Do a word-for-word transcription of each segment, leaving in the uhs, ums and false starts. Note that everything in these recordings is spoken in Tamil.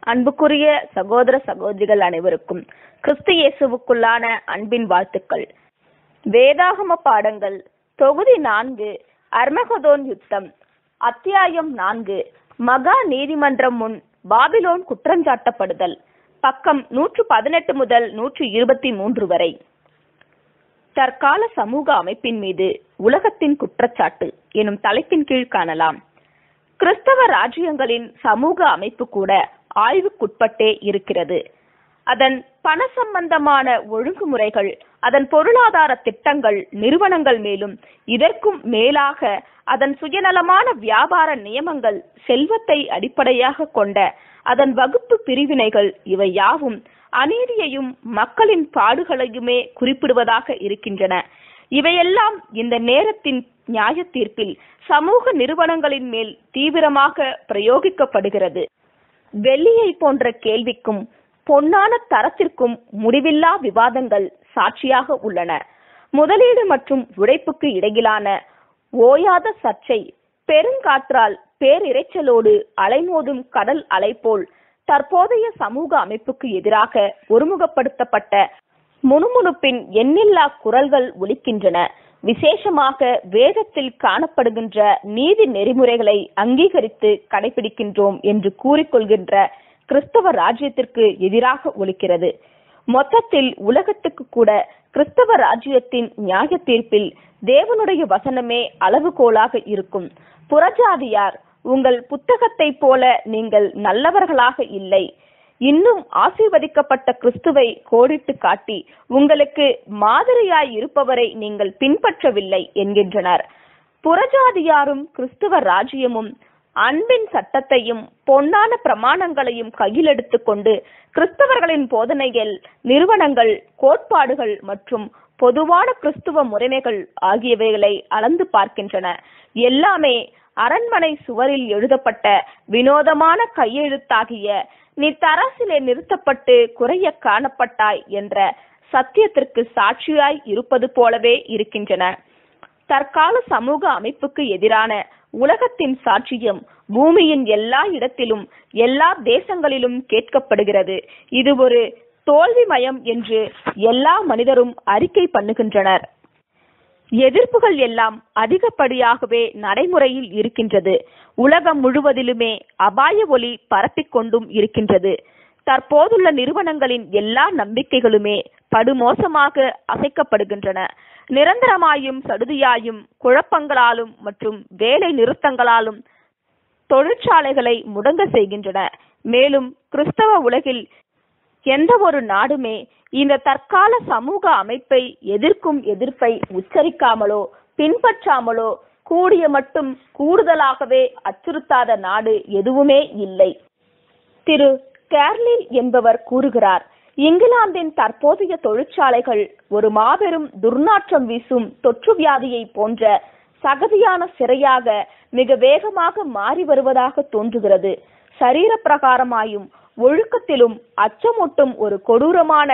அன்புக்குரிய சகோதர சகோதரிகள் அனைவருக்கும் கிறிஸ்து இயேசுவுக்குள்ளான அன்பின் வாழ்த்துக்கள். வேதாகம பாடங்கள் தொகுதி நான்கு, அர்மகதோன் யுத்தம், அத்தியாயம் நான்கு, மகா நீதிமன்றம் முன் பாபிலோன் குற்றஞ்சாட்டப்படுதல், பக்கம் நூற்று பதினெட்டு முதல் நூற்று இருபத்தி மூன்று வரை. தற்கால சமூக அமைப்பின் மீது உலகத்தின் குற்றச்சாட்டு எனும் தலைப்பின் கீழ் காணலாம். கிறிஸ்தவ ராஜ்யங்களின் சமூக அமைப்பு கூட ஆய்வுக்குட்பட்டே இருக்கிறது. அதன் பண சம்பந்தமான ஒழுங்குமுறைகள், அதன் பொருளாதார திட்டங்கள், நிறுவனங்கள், மேலும் இதற்கும் மேலாக அதன் சுயநலமான வியாபார நியமங்கள், செல்வத்தை அடிப்படையாக கொண்ட அதன் வகுப்பு பிரிவினைகள், இவை யாவும் அநீதியையும் மக்களின் பாடுகளையுமே குறிப்பிடுவதாக இருக்கின்றன. இவையெல்லாம் இந்த நேரத்தின் நியாய தீர்ப்பில் சமூக நிறுவனங்களின் மேல் தீவிரமாக பிரயோகிக்கப்படுகிறது. வெள்ளியை போன்ற கேள்விக்கும் பொன்னான தரத்திற்கும் முடிவில்லா விவாதங்கள் சாட்சியாக உள்ளன. முதலீடு மற்றும் உழைப்புக்கு இடையிலான ஓயாத சர்ச்சை பெருங்காற்றால் பேரிரைச்சலோடு அலைமோதும் கடல் அலை போல் தற்போதைய சமூக அமைப்புக்கு எதிராக ஒருமுகப்படுத்தப்பட்ட முணுமுணுப்பின் எண்ணில்லா குரல்கள் ஒலிக்கின்றன. விசேஷமாக வேதத்தில் காணப்படுகின்ற நீதி நெறிமுறைகளை அங்கீகரித்து கடைபிடிக்கின்றோம் என்று கூறிக்கொள்கின்ற கிறிஸ்தவ ராஜ்யத்திற்கு எதிராக ஒலிக்கிறது. மொத்தத்தில் உலகத்துக்கு கூட கிறிஸ்தவ ராஜ்யத்தின் நியாய தீர்ப்பில் தேவனுடைய வசனமே அளவுகோலாக இருக்கும். புறஜாதியார், உங்கள் புத்தகத்தை போல நீங்கள் நல்லவர்களாக இல்லை, இன்னும் ஆசீர்வதிக்கப்பட்ட கிறிஸ்துவை கோடிட்டு காட்டி உங்களுக்கு மாதிரியாய் இருப்பவரை நீங்கள் பின்பற்றவில்லை என்கின்றனர். புறஜாதியாரும் கிறிஸ்துவ ராஜ்யமும் அன்பின் சட்டத்தையும் பொன்னான பிரமாணங்களையும் கையில் எடுத்துக் கொண்டு கிறிஸ்தவர்களின் போதனைகள், நிறுவனங்கள், கோட்பாடுகள் மற்றும் பொதுவான கிறிஸ்துவ முறைமைகள் ஆகியவைகளை அளந்து பார்க்கின்றன. எல்லாமே அரண்மனை சுவரில் எழுதப்பட்ட வினோதமான கையெழுத்தாகிய நீ தராசிலே நிறுத்தப்பட்டு குறைய காணப்பட்டாய் என்ற சத்தியத்திற்கு சாட்சியாய் இருப்பது போலவே இருக்கின்றன. தற்கால சமூக அமைப்புக்கு எதிரான உலகத்தின் சாட்சியம் பூமியின் எல்லா இடத்திலும் எல்லா தேசங்களிலும் கேட்கப்படுகிறது. இது ஒரு தோல்விமயம் என்று எல்லா மனிதரும் அறிக்கை பண்ணுகின்றனர். எதிர்ப்புகள் எல்லாம் அதிகப்படியாகவே நடைமுறையில் இருக்கின்றது. உலகம் முழுவதிலுமே அபாய ஒலி பரப்பிக்கொண்டும் இருக்கின்றது. தற்போதுள்ள நிறுவனங்களின் எல்லா நம்பிக்கைகளுமே படுமோசமாக அசைக்கப்படுகின்றன. நிரந்தரமாயும் சடுதியாயும் குழப்பங்களாலும் மற்றும் வேலை நிறுத்தங்களாலும் தொழிற்சாலைகளை முடங்க செய்கின்றன. மேலும் கிறிஸ்தவ உலகில் எந்த ஒரு நாடுமே இந்த தற்கால சமூக அமைப்பை எதிர்க்கும் எதிர்ப்பை உச்சரிக்காமலோ பின்பற்றாமலோ கூடிய மட்டும் கூடுதலாகவே அச்சுறுத்தாத நாடு எதுவுமே இல்லை. திரு கேர்லில் என்பவர் கூறுகிறார், இங்கிலாந்தின் தற்போதைய தொழிற்சாலைகள் ஒரு மாபெரும் துர்நாற்றம் வீசும் தொற்று வியாதியை போன்ற சகதியான சிறையாக மிக வேகமாக மாறி வருவதாக தோன்றுகிறது. சரீர பிரகாரமாயும் ஒழுக்கத்திலும் அச்சமூட்டும் ஒரு கொடூரமான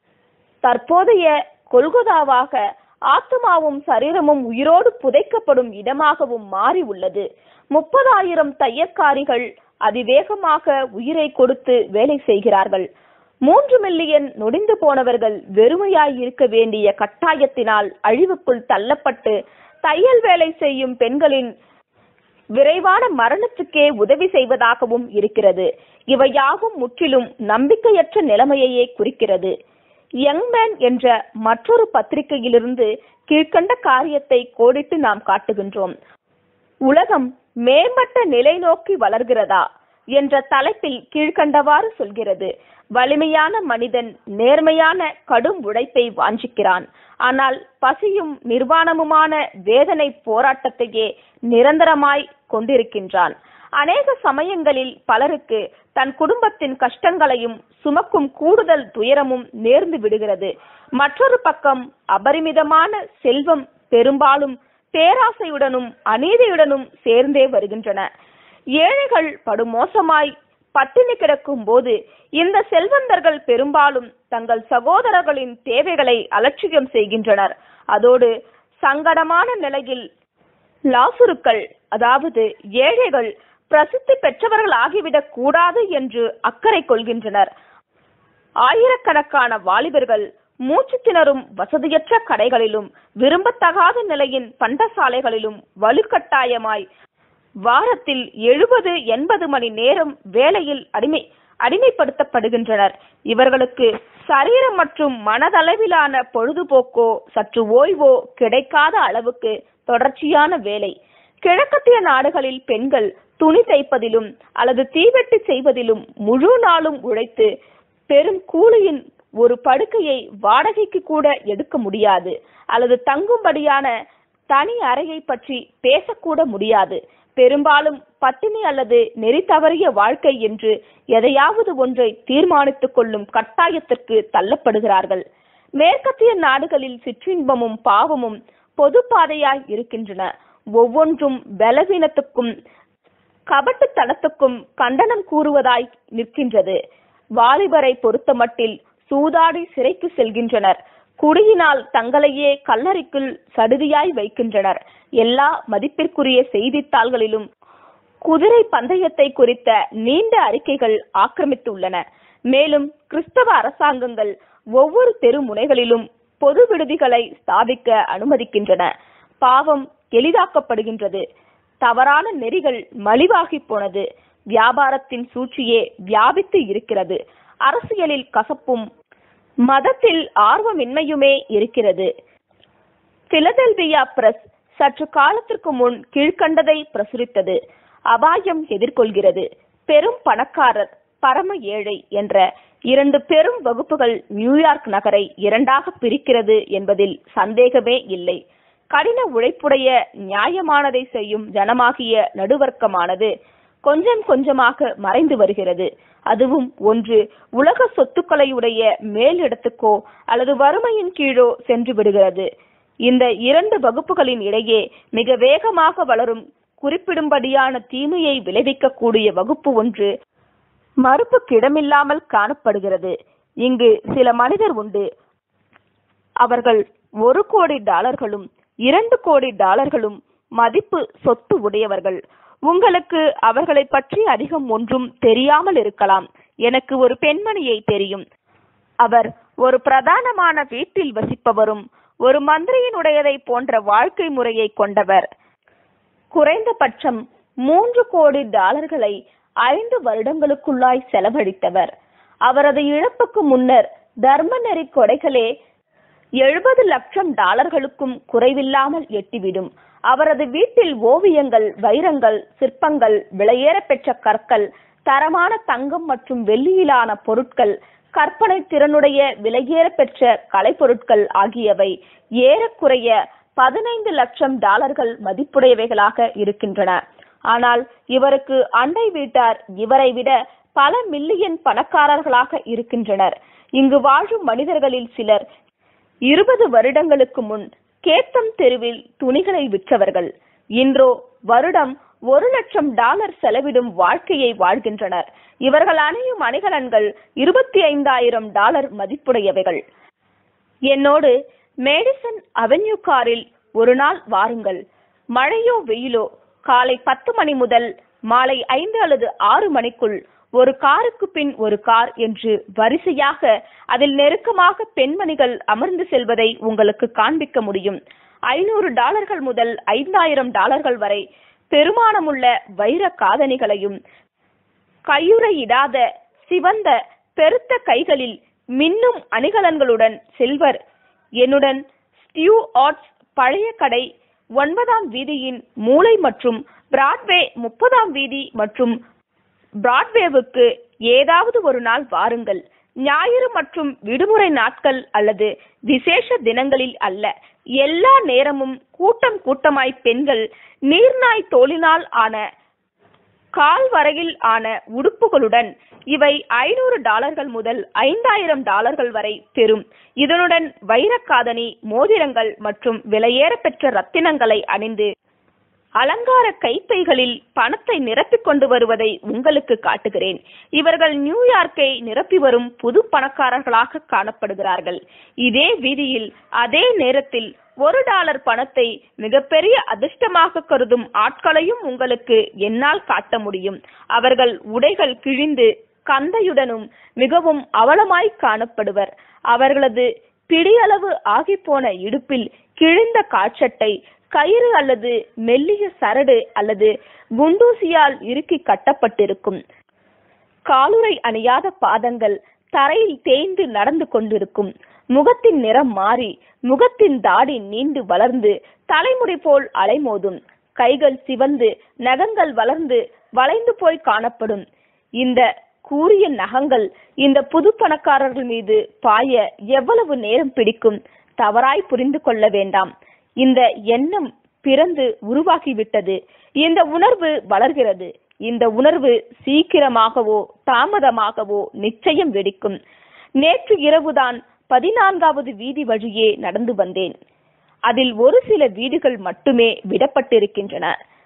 தற்போதைய கொல்கொதாவாக ஆத்மாவும் சரீரமும் உயிரோடு புதைக்கப்படும் இடமாகவும் மாறி உள்ளது. முப்பதாயிரம் தையற்காரிகள் அதிவேகமாக உயிரை கொடுத்து வேலை செய்கிறார்கள். மூன்று மில்லியன் நொடிந்து போனவர்கள் வெறுமையாய் இருக்க வேண்டிய கட்டாயத்தினால் அழிவுக்குள் தள்ளப்பட்டு தையல் வேலை செய்யும் பெண்களின் விரைவான மரணத்துக்கே உதவி செய்வதாகவும் இருக்கிறது. இவையாவும் முற்றிலும் நம்பிக்கையற்ற நிலைமையே குறிக்கிறது. யங்மேன் என்ற மற்றொரு பத்திரிகையிலிருந்து கீழ்கண்ட காரியத்தை கோடிட்டு நாம் காட்டுகின்றோம். உலகம் மேம்பட்ட நிலை நோக்கி வளர்கிறதா என்ற தலைப்பில் கீழ்கண்டவாறு சொல்கிறது. வலிமையான மனிதன் நேர்மையான கடும் உழைப்பை வாஞ்சிக்கிறான். ஆனால் பசியும் நிர்வாணமுமான வேதனை போராட்டத்தையே நிரந்தரமாய் கொண்டிருக்கின்றான். அநேக சமயங்களில் பலருக்கு தன் குடும்பத்தின் கஷ்டங்களையும் சுமக்கும் கூடுதல் துயரமும் நேர்ந்து விடுகிறது. மற்றொரு பக்கம் அபரிமிதமான செல்வம் பெரும்பாலும் பேராசையுடனும் அநீதியுடனும் சேர்ந்தே வருகின்றன. ஏழைகள் படுமோசமாய் பட்டினி கிடக்கும் போது இந்த செல்வந்தர்கள் பெரும்பாலும் தங்கள் சகோதரர்களின் தேவைகளை அலட்சியம் செய்கின்றனர். அதோடு சங்கடமான நிலையில் லாசுருக்கள், அதாவது ஏழைகள் பிரசித்தி பெற்றவர்கள் ஆகிவிடக் கூடாது என்று அக்கறை கொள்கின்றனர். ஆயிரக்கணக்கான வாலிபர்கள் மூச்சு திணறும் வசதியற்ற கடைகளிலும் விரும்பத்தகாத நிலையின் பண்டசாலைகளிலும் வலுக்கட்டாயமாய் வாரத்தில் எழுபது எண்பது மணி நேரம் வேலையில் அடிமை அடிமைப்படுத்தப்படுகின்றனர். இவர்களுக்கு சரீரம் மற்றும் மனதளவிலான பொழுதுபோக்கோ சற்று ஓய்வோ கிடைக்காத அளவுக்கு தொடர்ச்சியான வேலை. கிழக்கத்திய நாடுகளில் பெண்கள் துணி தைப்பதிலும் அல்லது தீவெட்டி செய்வதிலும் முழு நாளும் உழைத்து பெரும் கூலியின் ஒரு படுக்கையை வாடகைக்கு கூட எடுக்க முடியாது, அல்லது தங்கும்படியான தனி அறையை பற்றி பேசக்கூட முடியாது. பெரும்பாலும் பட்டினி அல்லது நெறி தவறிய வாழ்க்கை என்று எதையாவது ஒன்றை தீர்மானித்துக் கொள்ளும் கட்டாயத்திற்கு தள்ளப்படுகிறார்கள். மேற்கத்திய நாடுகளில் சிற்றின்பமும் பாவமும் பொது பாதையாய் இருக்கின்றன. ஒவ்வொன்றும் பலவீனத்துக்கும் கபட்டுத்தனத்துக்கும் கண்டனம் கூறுவதாய் நிற்கின்றது. வாலிபரை பொறுத்தமட்டில் சூதாடி சிறைக்கு செல்கின்றனர். குடியினால் தங்களையே கல்லறைக்குள் சடுதியாய் வைக்கின்றனர். எல்லா மதிப்பிற்குரிய செய்தித்தாள்களிலும் குதிரை பந்தயத்தை குறித்த நீண்ட அறிக்கைகள் ஆக்கிரமித்துள்ளன. மேலும் கிறிஸ்தவ அரசாங்கங்கள் ஒவ்வொரு தெரு முனைகளிலும் பொது விடுதிகளை ஸ்தாபிக்க அனுமதிக்கின்றன. பாவம் எளிதாக்கப்படுகின்றது. தவறான நெறிகள் மலிவாகி போனது. வியாபாரத்தின் சூழ்ச்சியே வியாபித்து இருக்கிறது. அரசியலில் கசப்பும் மதத்தில் ஆர்வமின்மையுமே இருக்கிறது. பிலடெல்பியா பிரஸ் சற்று காலத்திற்கு முன் கீழ்கண்டதை பிரசுரித்தது. அபாயம் எதிர்கொள்கிறது. பெரும் பணக்காரர், பரம ஏழை என்ற இரண்டு பெரும் வகுப்புகள் நியூயார்க் நகரை இரண்டாக பிரிக்கிறது என்பதில் சந்தேகமே இல்லை. கடின உழைப்புடைய நியாயமானதை செய்யும் ஜனமாகிய நடுவர்க்கமானது கொஞ்சம் கொஞ்சமாக மறைந்து வருகிறது. அதுவும் ஒன்று உலக சொத்துக்களையுடைய மேலிடத்துக்கோ அல்லது வறுமையின் கீழோ சென்று விடுகிறது. இந்த இரண்டு வகுப்புகளின் இடையே மிக வேகமாக வளரும் குறிப்பிடும்படியான தீமையை விளைவிக்கக்கூடிய வகுப்பு ஒன்று மறுப்புக்கிடமில்லாமல் காணப்படுகிறது. இங்கு சில மனிதர் உண்டு. அவர்கள் ஒரு கோடி டாலர்களும் இரண்டு கோடி டாலர்களும் மதிப்பு சொத்து உடையவர்கள். உங்களுக்கு அவர்களை பற்றி அதிகம் ஒன்றும் தெரியாமல் இருக்கலாம். எனக்கு ஒரு பெண்மணியை தெரியும். அவர் ஒரு பிரதானமான வீட்டில் வசிப்பவரும் ஒரு மந்திரியினுடையதை போன்ற வாழ்க்கை முறையை கொண்டவர். குறைந்தபட்சம் மூன்று கோடி டாலர்களை ஐந்து வருடங்களுக்குள்ளாய் செலவழித்தவர். அவரது இழப்புக்கு முன்னர் தர்ம நெறி கொடைகளே எழுபது லட்சம் டாலர்களுக்கும் குறைவில்லாமல் எட்டிவிடும். அவரது வீட்டில் ஓவியங்கள், வைரங்கள், சிற்பங்கள், விலையேற பெற்ற கற்கள், தரமான தங்கம் மற்றும் வெள்ளியிலான பொருட்கள், கற்பனை திறனுடைய விலையேற பெற்ற கலைப்பொருட்கள் ஆகியவை ஏறக்குறைய பதினைந்து லட்சம் டாலர்கள் மதிப்புடையவைகளாக இருக்கின்றன. ஆனால் இவருக்கு அண்டை வீட்டார் இவரை விட பல மில்லியன் பணக்காரர்களாக இருக்கின்றனர். இங்கு வாழும் மனிதர்களில் சிலர் இருபது வருடங்களுக்கு முன் கேத்தம் தெருவில் துணிகளை விற்றவர்கள். இன்றோ வருடம் ஒரு லட்சம் டாலர் செலவிடும் வாழ்க்கையை வாழ்கின்றனர். இவர்கள் அணியும் அணிகலன்கள் இருபத்தி ஐந்தாயிரம் டாலர் மதிப்புடையவைகள். என்னோடு மேடிசன் அவென்யூ காரில் ஒரு நாள் வாருங்கள். மழையோ வெயிலோ காலை பத்து மணி முதல் மாலை ஐந்து அல்லது ஆறு மணிக்குள் ஒரு காருக்கு பின் ஒரு கார் என்று வரிசையாக அதில் நெருக்கமாக பெண்மணிகள் அமர்ந்து செல்வதை உங்களுக்கு காண்பிக்க முடியும். ஐநூறு டாலர்கள் முதல் ஐந்தாயிரம் டாலர்கள் வரை பெருமானமுள்ள வைர காதணிகளையும் கையுறையிடாத சிவந்த பெருத்த கைகளில் மின்னும் அணிகலன்களுடன் செல்வர். என்னுடன் ஸ்டியூ ஆர்ட்ஸ் பழைய கடை ஒன்பதாம் வீதியின் மூலை மற்றும் பிராட்வே முப்பதாம் வீதி மற்றும் பிராட்வேவுக்கு ஏதாவது ஒரு நாள் வாருங்கள். ஞாயிறு மற்றும் விடுமுறை நாட்கள் அல்லது விசேஷ தினங்களில் அல்ல. எல்லா நேரமும் கூட்டம் கூட்டமாய் பெண்கள் நீர்நாய் தோலினால் ஆன கால் வரையில் ஆன உடுப்புகளுடன் இவை ஐநூறு டாலர்கள் முதல் ஐந்தாயிரம் டாலர்கள் வரை பெறும். இதனுடன் வைரக்காதணி, மோதிரங்கள் மற்றும் விலையேற பெற்ற ரத்தினங்களை அணிந்து அலங்கார கைப்பைகளில் பணத்தை நிரப்பிக் கொண்டு வருவதை உங்களுக்கு காட்டுகிறேன். இவர்கள் நியூயார்க்கை நிரப்பி வரும் புது பணக்காரர்களாக காணப்படுகிறார்கள். இதே வீதியில் அதே நேரத்தில் ஒரு டாலர் பணத்தை மிகப்பெரிய அதிர்ஷ்டமாக கருதும் ஆட்களையும் உங்களுக்கு என்னால் காட்ட முடியும். அவர்கள் உடைகள் கிழிந்து கந்தையுடனும் மிகவும் அவலமாய் காணப்படுவர். அவர்களது பிடியளவு ஆகிப்போன இடுப்பில் கிழிந்த கால்சட்டை, கயிறு அல்லது மெல்லிய சரடு அல்லது குண்டூசியால் இறுக்கி கட்டப்பட்டிருக்கும். காலுறை அணியாத பாதங்கள் தரையில் தேய்ந்து நடந்து கொண்டிருக்கும். முகத்தின் நிறம் மாறி முகத்தின் தாடி நீண்டு வளர்ந்து தலைமுடி போல் அலைமோதும். கைகள் சிவந்து நகங்கள் வளர்ந்து வளைந்து போய் காணப்படும். இந்த கூரிய நகங்கள் இந்த புது பணக்காரர்கள் மீது பாய எவ்வளவு நேரம் பிடிக்கும்? தவறாய் புரிந்து கொள்ள வேண்டாம். இந்த எண்ணம் பிறந்து உருவாகிவிட்டது. இந்த உணர்வு வளர்கிறது. இந்த உணர்வு சீக்கிரமாகவோ தாமதமாகவோ நிச்சயம் வெடிக்கும். நேற்று இரவுதான் பதினான்காவது வீதி வழியே நடந்து வந்தேன். அதில் ஒரு சில வீடுகள் மட்டுமே விடப்பட்டிருக்கின்றன.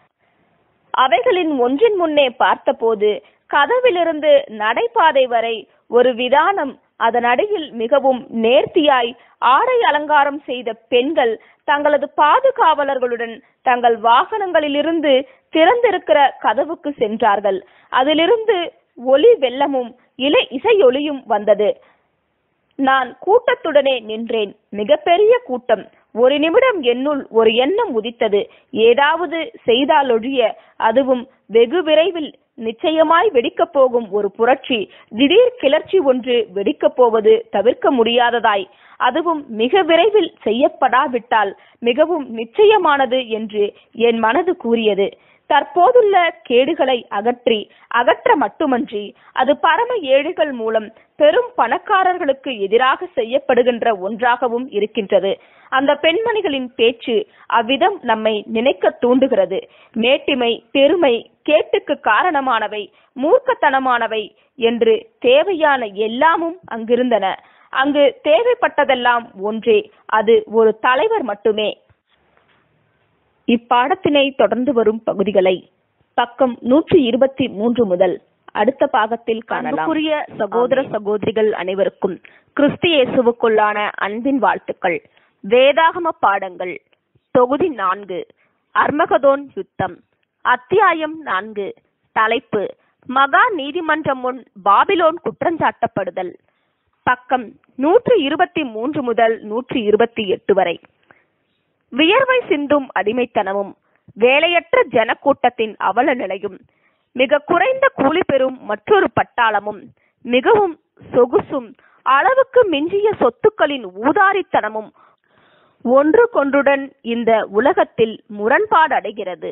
அவைகளின் ஒன்றின் முன்னே பார்த்தபோது கதவிலிருந்து நடைபாதை வரை ஒரு விதானம், அதன் அடியில் மிகவும் நேர்த்தியாய் ஆடை அலங்காரம் செய்த பெண்கள் தங்களது பாதுகாவலர்களுடன் தங்கள் வாகனங்களிலிருந்து திறந்திருக்கிற கதவுக்கு சென்றார்கள். அதிலிருந்து ஒலி வெள்ளமும் இலை இசையொலியும் வந்தது. நான் கூட்டத்துடனே நின்றேன். மிகப்பெரிய கூட்டம். ஒரு நிமிடம் என்னுள் ஒரு எண்ணம் உதித்தது. ஏதாவது செய்தாலொழிய, அதுவும் வெகு விரைவில் நிச்சயமாய் வெடிக்கப் போகும் ஒரு புரட்சி, திடீர் கிளர்ச்சி ஒன்று வெடிக்கப் போவது தவிர்க்க முடியாததாய், அதுவும் மிக விரைவில் செய்யப்படாவிட்டால் மிகவும் நிச்சயமானது என்று என் மனது கூறியது. தற்போதுள்ள கேடுகளை அகற்றி அகற்ற மட்டுமன்றி அது பரம ஏழைகள் மூலம் பெரும் பணக்காரர்களுக்கு எதிராக செய்யப்படுகின்ற ஒன்றாகவும் இருக்கின்றது. அந்த பெண்மணிகளின் பேச்சு அவ்விதம் நம்மை நினைக்க தூண்டுகிறது. மேட்டிமை, பெருமை, கேட்டுக்கு காரணமானவை, மூர்க்கத்தனமானவை என்று தேவையான எல்லாமும் அங்கிருந்தன. அங்கு தேவைப்பட்டதெல்லாம் ஒன்றே, அது ஒரு தலைவர் மட்டுமே. இப்பாடத்தினை தொடர்ந்து வரும் பகுதிகளை பக்கம் நூற்றி இருபத்தி மூன்று முதல் அடுத்த பாகத்தில் காணலாம். சகோதர சகோதரிகள் அனைவருக்கும் கிறிஸ்து இயேசுவுக்குள்ளான அன்பின் வாழ்த்துக்கள். வேதாகம பாடங்கள் தொகுதி நான்கு, அர்மகதோன் யுத்தம், அத்தியாயம் நான்கு. தலைப்பு: மகா நீதிமன்றம் முன் பாபிலோன் குற்றஞ்சாட்டப்படுதல். பக்கம் நூற்றி இருபத்தி மூன்று முதல் நூற்றி இருபத்தி எட்டு வரை. வியர்வை சிந்தும் அடிமைத்தனமும், வேலையற்ற ஜனக்கூட்டத்தின் அவல நிலையும், மிக குறைந்த கூலி பெறும் மற்றொரு பட்டாளமும், மிகவும் சொகுசும் அளவுக்கு மிஞ்சிய சொத்துக்களின் ஊதாரித்தனமும் ஒன்று கொன்றுடன் இந்த உலகத்தில் முரண்பாடு அடைகிறது.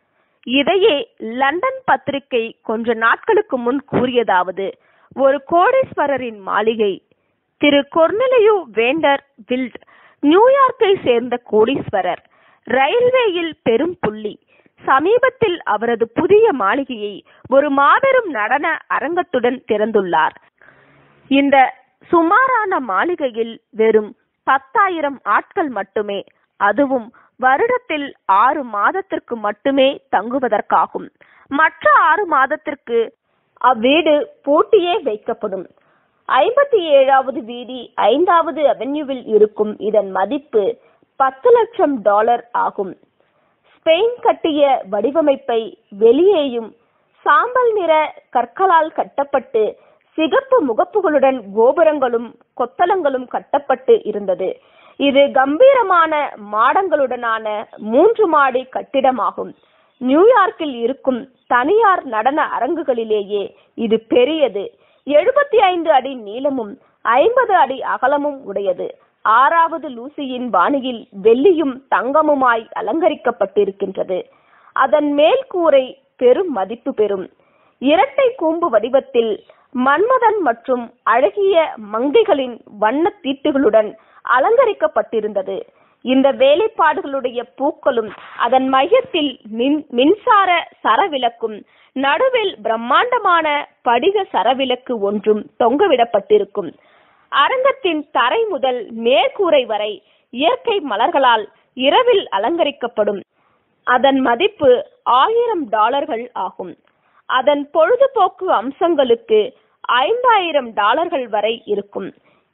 இதையே லண்டன் பத்திரிகை கொஞ்ச நாட்களுக்கு முன் கூறியதாவது: ஒரு கோடீஸ்வரரின் மாளிகை. திரு கொர்னெலியு வேண்டர் வில்ட் நியூயார்க்கை சேர்ந்த கோடீஸ்வரர், ரயில்வேயில் பெரும் புள்ளி. சமீபத்தில் அவரது புதிய மாளிகையை ஒரு மாபெரும் நடன அரங்கத்துடன் திறந்துள்ளார். இந்த சுமாரான மாளிகையில் வெறும் பத்தாயிரம் ஆட்கள் மட்டுமே, அதுவும் வருடத்தில் ஆறு மாதத்திற்கு மட்டுமே தங்குவதற்காகும். மற்ற ஆறு மாதத்திற்கு அவ்வீடு பூட்டியே வைக்கப்படும். ஐம்பத்தி ஏழாவது வீதி ஐந்தாவது அவென்யூவில் இருக்கும் இதன் மதிப்பு பத்து லட்சம் டாலர் ஆகும். ஸ்பெயின் கட்டிய வடிவமைப்பை வெளியேயும் சாம்பல் நிற கற்களால் கட்டப்பட்டு சிகப்பு முகப்புகளுடன் கோபுரங்களும் கொத்தளங்களும் கட்டப்பட்டு இருந்தது. இது கம்பீரமான மாடங்களுடனான மூன்று மாடி கட்டிடமாகும். நியூயார்க்கில் இருக்கும் தனியார் நடன அரங்குகளிலேயே இது பெரியது. எழுபத்தி ஐந்து அடி நீளமும் ஐம்பது அடி அகலமும் உடையது. ஆறாவது லூசியின் பாணியில் வெள்ளியும் தங்கமுமாய் அலங்கரிக்கப்பட்டிருக்கின்றது. அதன் மேல் கூரை பெரும் மதிப்பு பெறும். இரட்டை கூம்பு வடிவத்தில் மன்மதன் மற்றும் அழகிய மங்கைகளின் வண்ண தீட்டுகளுடன் அலங்கரிக்கப்பட்டிருந்தது. இந்த வேலைப்பாடுகளுடைய பூக்களும் அதன் மையத்தில் மின் மின்சார சரவிளக்கும் நடுவில் பிரம்மாண்டமான படிக சரவிளக்கு ஒன்றும் தொங்கவிடப்பட்டிருக்கும். அரங்கத்தின் தரை முதல் மேற்கூரை வரை இயற்கை மலர்களால் இரவில் அலங்கரிக்கப்படும். அதன் மதிப்பு ஆயிரம் டாலர்கள் ஆகும். அதன் பொழுதுபோக்கு அம்சங்களுக்கு ஐந்தாயிரம் டாலர்கள் வரை இருக்கும்.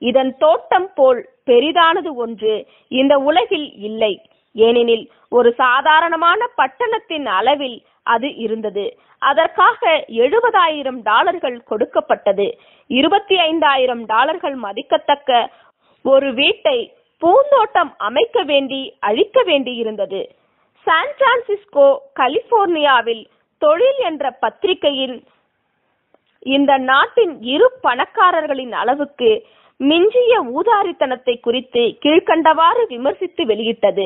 இதன் தோட்டம் போல் பெரிதானது ஒன்று இந்த உலகில் இல்லை. ஏனெனில் ஒரு சாதாரணமான பட்டணத்தின் அளவில் அது இருந்தது. அதற்காக எழுபதாயிரம் டாலர்கள் கொடுக்கப்பட்டது. இருபத்தி ஐந்தாயிரம் டாலர்கள் மதிக்கத்தக்க ஒரு வீட்டை பூந்தோட்டம் அமைக்க வேண்டி அழிக்க வேண்டி இருந்தது. சான் பிரான்சிஸ்கோ கலிபோர்னியாவில் தொழில் என்ற பத்திரிகையில் இந்த நாட்டின் இரு பணக்காரர்களின் அளவுக்கு மிஞ்சிய ஊதாரித்தனத்தை குறித்து கீழ்கண்டவாறு விமர்சித்து வெளியிட்டது.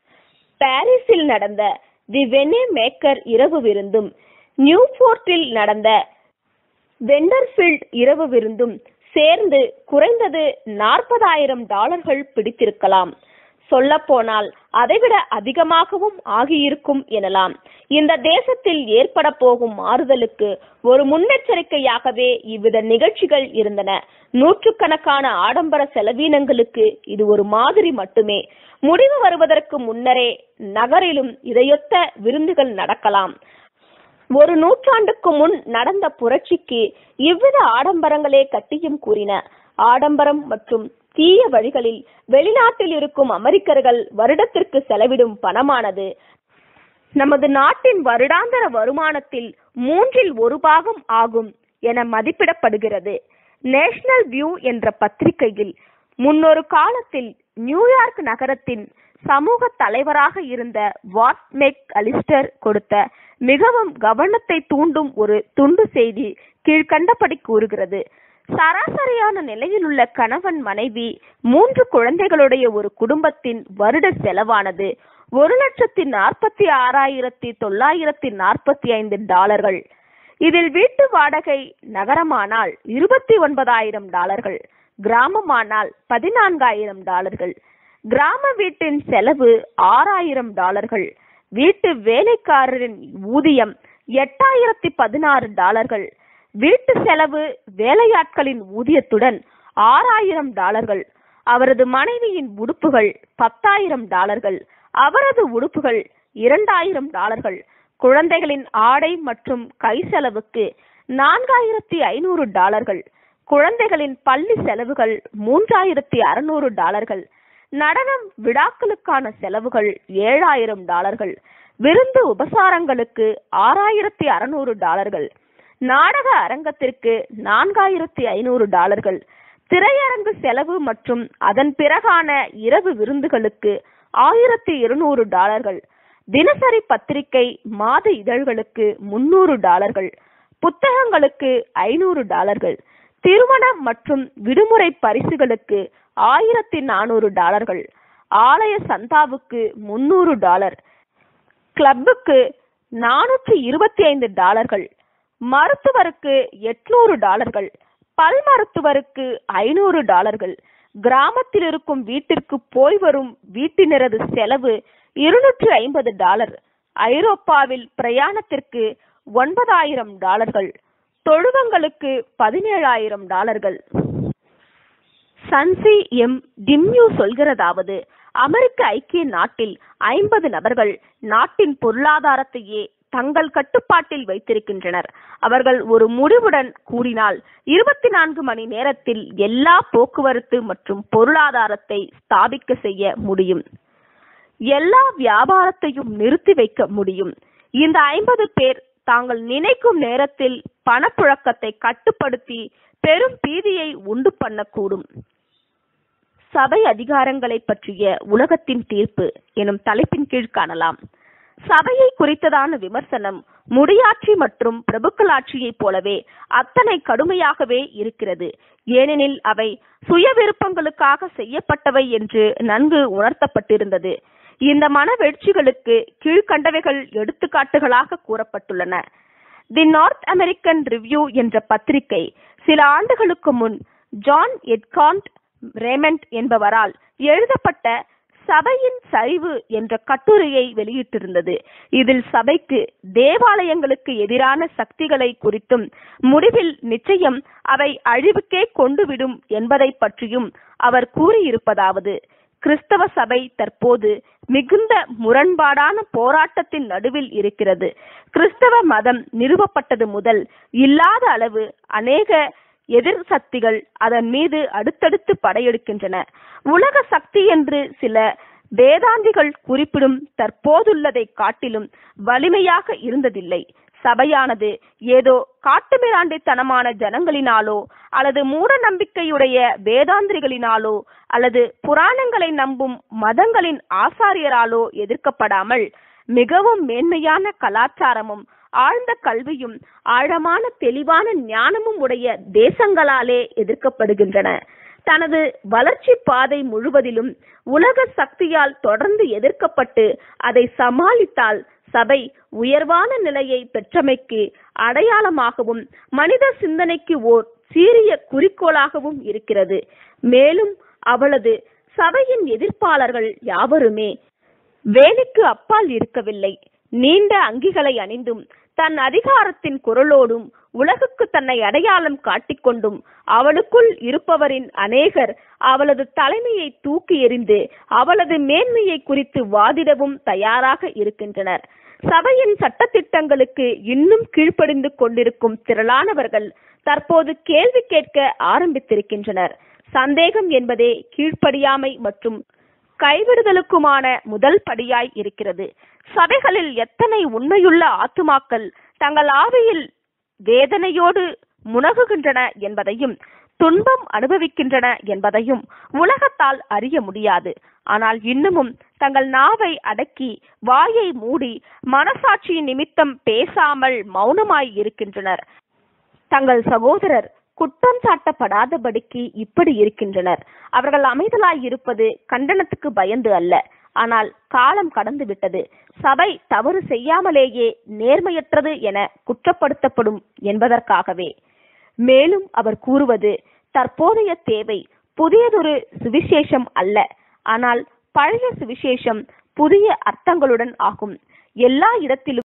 பாரிஸில் நடந்த தி வெனே மேக்கர் இரவு விருந்தும் நியூபோர்ட்டில் நடந்த வெண்டர்ஃபீல்ட் இரவு விருந்தும் சேர்ந்து குறைந்தது நாற்பதாயிரம் டாலர்கள் பிடித்திருக்கலாம். சொல்ல போனால் அதைவிட அதிகமாகவும் ஆகியிருக்கும் எனலாம். இந்த தேசத்தில் ஏற்பட போகும் மாறுதலுக்கு ஒரு முன்னெச்சரிக்கையாகவே இவ்வித நிகழ்ச்சிகள் இருந்தன. நூற்றுக்கணக்கான ஆடம்பர செலவீனங்களுக்கு இது ஒரு மாதிரி மட்டுமே. முடிவு வருவதற்கு முன்னரே நகரிலும் இதையொத்த விருந்துகள் நடக்கலாம். ஒரு நூற்றாண்டுக்கு முன் நடந்த புரட்சிக்கு இவ்வித ஆடம்பரங்களே கட்டியும் கூறின. ஆடம்பரம் மற்றும் தீய வழிகளில் வெளிநாட்டில் இருக்கும் அமெரிக்கர்கள் வருடத்திற்கு செலவிடும் பணமானது நமது நாட்டின் வருடாந்திர வருமானத்தில் மூன்றில் ஒரு பாகம் ஆகும் என மதிப்பிடப்படுகிறது. நேஷனல் வியூ என்ற பத்திரிகையில் முன்னொரு காலத்தில் நியூயார்க் நகரத்தின் சமூக தலைவராக இருந்த வாட் மெக் அலிஸ்டர் கொடுத்த மிகவும் கவனத்தை தூண்டும் ஒரு துண்டு செய்தி கீழ்கண்டபடி கூறுகிறது. சராசரியான நிலையில் உள்ள கணவன் மனைவி மூன்று குழந்தைகளுடைய ஒரு குடும்பத்தின் வருட செலவானது ஒரு லட்சத்தி நாற்பத்தி ஆறாயிரத்தி தொள்ளாயிரத்தி நாற்பத்தி ஐந்து டாலர்கள். இதில் வீட்டு வாடகை நகரமானால் இருபத்தி ஒன்பதாயிரம் டாலர்கள், கிராமமானால் பதினான்காயிரம் டாலர்கள். கிராம வீட்டின் செலவு ஆறாயிரம் டாலர்கள். வீட்டு வேலைக்காரரின் ஊதியம் எட்டாயிரத்தி பதினாறு டாலர்கள். வீட்டு செலவு வேலையாட்களின் ஊதியத்துடன் ஆறாயிரம் டாலர்கள். அவரது மனைவியின் உடுப்புகள் பத்தாயிரம் டாலர்கள். அவரது உடுப்புகள் இரண்டாயிரம் டாலர்கள். குழந்தைகளின் ஆடை மற்றும் கை செலவுக்கு நான்காயிரத்தி ஐநூறு டாலர்கள். குழந்தைகளின் பள்ளி செலவுகள் மூன்றாயிரத்தி அறுநூறு டாலர்கள். நடனம் விழாக்களுக்கான செலவுகள் ஏழாயிரம் டாலர்கள். விருந்து உபசாரங்களுக்கு ஆறாயிரத்தி அறுநூறு டாலர்கள். நாடக அரங்கத்திற்கு நான்காயிரத்தி ஐநூறு டாலர்கள். திரையரங்கு செலவு மற்றும் அதன் பிறகான இரவு விருந்துகளுக்கு ஆயிரத்தி இருநூறு டாலர்கள். தினசரி பத்திரிகை மாத இதழ்களுக்கு முன்னூறு டாலர்கள். புத்தகங்களுக்கு ஐநூறு டாலர்கள். திருமணம் மற்றும் விடுமுறை பரிசுகளுக்கு ஆயிரத்தி நானூறு டாலர்கள். ஆலய சந்தாவுக்கு முன்னூறு டாலர். கிளப்புக்கு நானூற்றி இருபத்தி ஐந்து டாலர்கள். மருத்துவருக்கு எட்நூறு டாலர்கள். பல் மருத்துவருக்கு ஐநூறு டாலர்கள். கிராமத்தில் இருக்கும் வீட்டிற்கு போய் வரும் வீட்டினரது செலவு இருநூற்றி ஐம்பது டாலர். ஐரோப்பாவில் பிரயாணத்திற்கு ஒன்பதாயிரம் டாலர்கள். தொழுவங்களுக்கு பதினேழாயிரம் டாலர்கள். சன்சி எம் டிம்யூ சொல்கிறதாவது, அமெரிக்க ஐக்கிய நாட்டில் ஐம்பது நபர்கள் நாட்டின் பொருளாதாரத்தையே தங்கள் கட்டுப்பாட்டில் வைத்திருக்கின்றனர். அவர்கள் ஒரு முடிவுடன் கூடினால் இருபத்தி நான்கு மணி நேரத்தில் எல்லா போக்குவரத்து மற்றும் பொருளாதாரத்தை ஸ்தாபிக்க செய்ய முடியும். எல்லா வியாபாரத்தையும் நிறுத்தி வைக்க முடியும். இந்த ஐம்பது பேர் தாங்கள் நினைக்கும் நேரத்தில் பணப்புழக்கத்தை கட்டுப்படுத்தி பெரும் பீதியை உண்டு பண்ணக்கூடும். சபை அதிகாரங்களை பற்றிய உலகத்தின் தீர்ப்பு எனும் தலைப்பின் கீழ் காணலாம். சபையை குறித்ததான விமர்சனம் முடியாட்சி மற்றும் பிரபுக்களாட்சியை போலவே அத்தனை கடுமையாகவே இருக்கிறது. ஏனெனில் அவை சுய விருப்பங்களுக்காக செய்யப்பட்டவை என்று நன்கு உணர்த்தப்பட்டிருந்தது. இந்த மனவெழ்ச்சிகளுக்கு கீழ்கண்டவைகள் எடுத்துக்காட்டுகளாக கூறப்பட்டுள்ளன. தி நார்த் அமெரிக்கன் ரிவ்யூ என்ற பத்திரிகை சில ஆண்டுகளுக்கு முன் ஜான் எட்காண்ட் ரேமண்ட் என்பவரால் எழுதப்பட்ட சபையின் சரிவு என்ற கட்டுரையை வெளியிட்டிருந்தது. இதில் சபைக்கு தேவாலயங்களுக்கு எதிரான சக்திகளை குறித்தும் முடிவில் நிச்சயம் அவை அழிவுக்கே கொண்டுவிடும் என்பதை பற்றியும் அவர் கூறியிருப்பதாவது, கிறிஸ்தவ சபை தற்போது மிகுந்த முரண்பாடான போராட்டத்தின் நடுவில் இருக்கிறது. கிறிஸ்தவ மதம் நிறுவப்பட்டது முதல் இல்லாத அளவு அநேக எதிர் சக்திகள் அதன் மீது அடுத்தடுத்து படையெடுக்கின்றன. உலக சக்தி என்று சில வேதாந்திகள் குறிப்பிடும் தற்போதுள்ளதை காட்டிலும் வலிமையாக இருந்ததில்லை. சபையானது ஏதோ காட்டுமிராண்டித்தனமான ஜனங்களினாலோ அல்லது மூட நம்பிக்கையுடைய வேதாந்திரிகளினாலோ அல்லது புராணங்களை நம்பும் மதங்களின் ஆசாரியராலோ எதிர்க்கப்படாமல் மிகவும் மேன்மையான கலாச்சாரமும் ஆழ்ந்த கல்வியும் ஆழமான தெளிவான ஞானமும் உடைய தேசங்களாலே எதிர்க்கப்படுகின்றன. தனது வளர்ச்சி பாதை முழுவதிலும் உலக சக்தியால் தொடர்ந்து எதிர்க்கப்பட்டு அதை சமாளித்தால் சபை உயர்வான நிலையை பெற்றமைக்கு அடையாளமாகவும் மனித சிந்தனைக்கு ஓர் சீரிய குறிக்கோளாகவும் இருக்கிறது. மேலும் அவளது சபையின் எதிர்ப்பாளர்கள் யாவருமே வேலைக்கு அப்பால் இருக்கவில்லை. நீண்ட அங்கிகளை அணிந்தும் தன் அதிகாரத்தின் குரலோடும் உலகுக்கு தன்னை அடையாளம் காட்டிக்கொண்டும் அவளுக்குள் இருப்பவரின் அநேகர் அவளது தலைமையை தூக்கி எறிந்து அவளது மேன்மையை குறித்து வாதிடவும் தயாராக இருக்கின்றனர். சபையின் சட்டத்திட்டங்களுக்கு இன்னும் கீழ்ப்படிந்து கொண்டிருக்கும் திரளானவர்கள் தற்போது கேள்வி கேட்க ஆரம்பித்திருக்கின்றனர். சந்தேகம் என்பதே கீழ்ப்படியாமை மற்றும் கைவிடுதலுக்குமான முதல் படியாய் இருக்கிறது. சபைகளில் எத்தனை உண்மையுள்ள ஆத்துமாக்கள் தங்கள் ஆவியில் வேதனையோடு முனகுகின்றன என்பதையும் துன்பம் அனுபவிக்கின்றன என்பதையும் உலகத்தால் அறிய முடியாது. ஆனால் இன்னமும் தங்கள் நாவை அடக்கி வாயை மூடி மனசாட்சி நிமித்தம் பேசாமல் மௌனமாய் இருக்கின்றனர். தங்கள் சகோதரர் குற்றம் சாட்டப்படாதபடிக்கு இப்படி இருக்கின்றனர். அவர்கள் அமைதலாய் இருப்பது கண்டனத்துக்கு பயந்து அல்ல, ஆனால் காலம் கடந்து விட்டது. சபை தவறு செய்யாமலேயே நேர்மையற்றது என குற்றப்படுத்தப்படும் என்பதற்காகவே. மேலும் அவர் கூறுவது தற்போதைய தேவை புதியதொரு சுவிசேஷம் அல்ல, ஆனால் பழைய சுவிசேஷம் புதிய அர்த்தங்களுடன் ஆகும். எல்லா இடத்திலும்